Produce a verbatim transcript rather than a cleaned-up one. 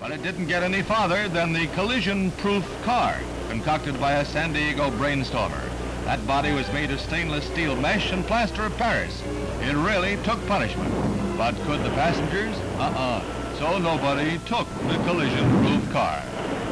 But it didn't get any farther than the collision-proof car concocted by a San Diego brainstormer. That body was made of stainless steel mesh and plaster of Paris. It really took punishment. But could the passengers? Uh-uh. So nobody took the collision-proof car.